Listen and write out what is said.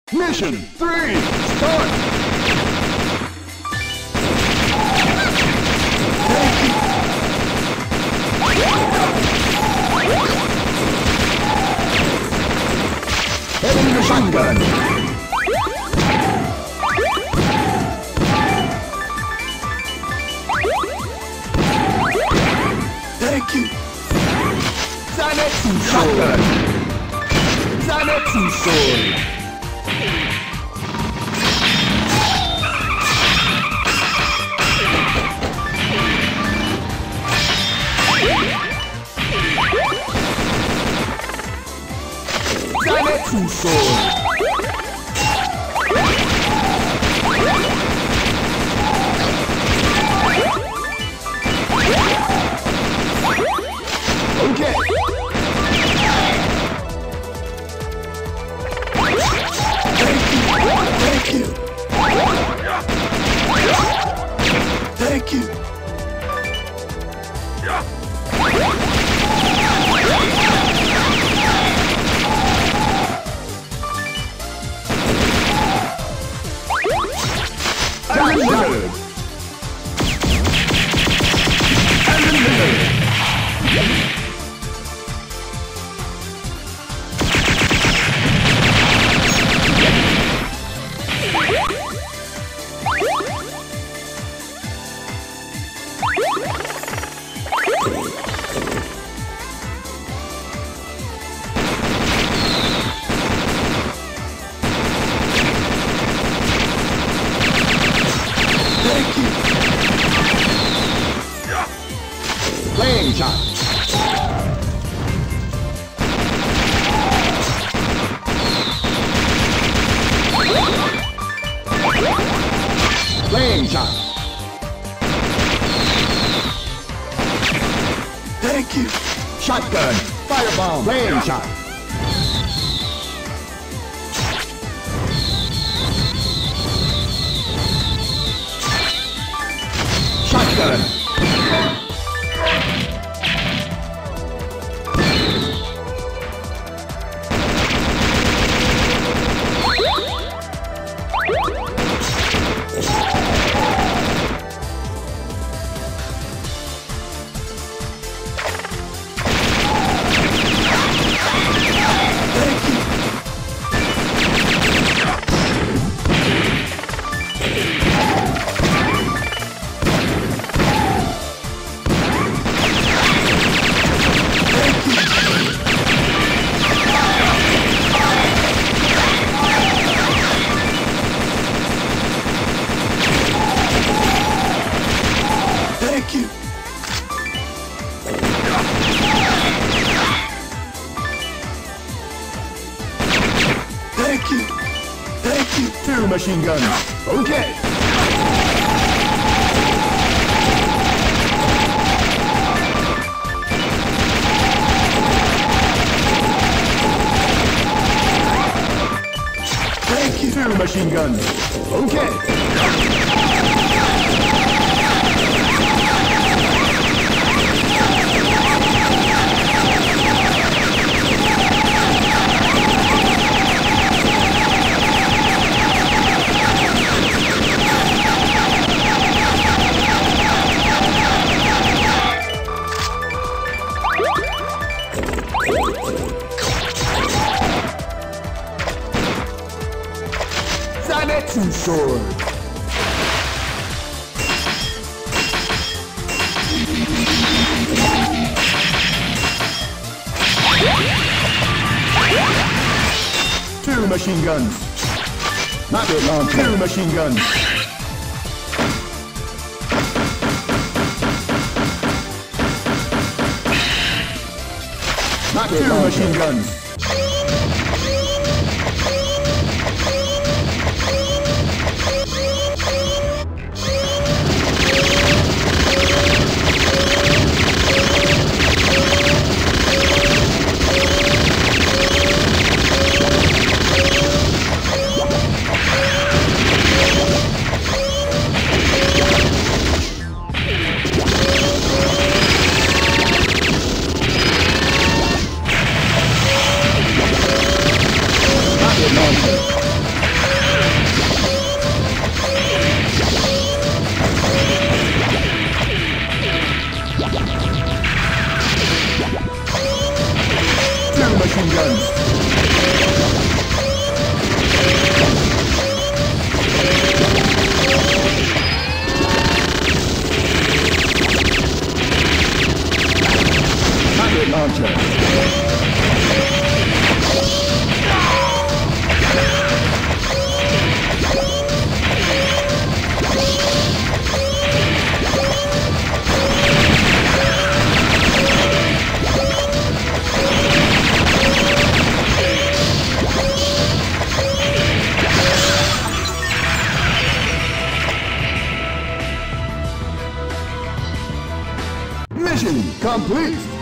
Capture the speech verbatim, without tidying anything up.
Mission three, start! Heavy machine gun! Thank you! Zanetsu shotgun! Zanetsu sword! Zanetsu sword! Okay! Thank you! Thank you! Unlimited! Unlimited! Flame shot. Flame shot. Thank you. Shotgun. Firebomb. Flame shot. Shotgun. Thank you. Thank you. Thank you. Two machine guns. Okay. Thank you. Two machine guns. Okay. Zanetsu sword. Two machine guns. Rocket launcher. Two machine guns. Rocket Two launcher. Machine guns. complete!